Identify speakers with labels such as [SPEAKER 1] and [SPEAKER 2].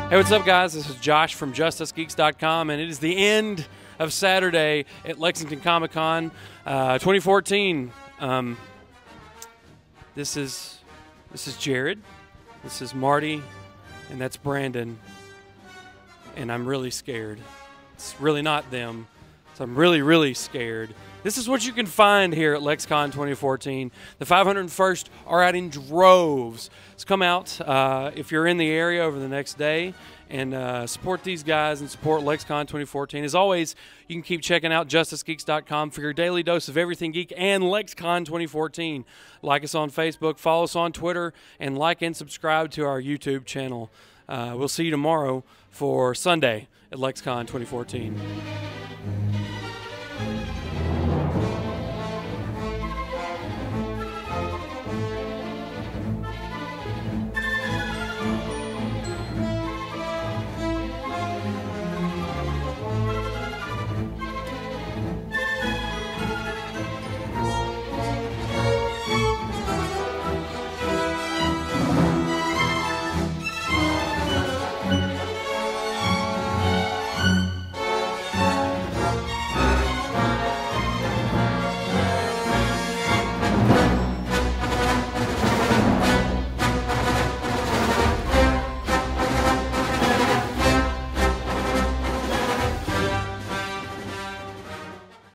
[SPEAKER 1] Hey, what's up, guys? This is Josh from JusticeGeeks.com, and it is the end of Saturday at Lexington Comic Con 2014. This is Jared, this is Marty, and that's Brandon. And I'm really scared. It's really not them, so I'm really scared. This is what you can find here at LexCon 2014. The 501st are out in droves. So come out if you're in the area over the next day and support these guys and support LexCon 2014. As always, you can keep checking out JusticeGeeks.com for your daily dose of everything geek and LexCon 2014. Like us on Facebook, follow us on Twitter, and like and subscribe to our YouTube channel. We'll see you tomorrow for Sunday at LexCon 2014.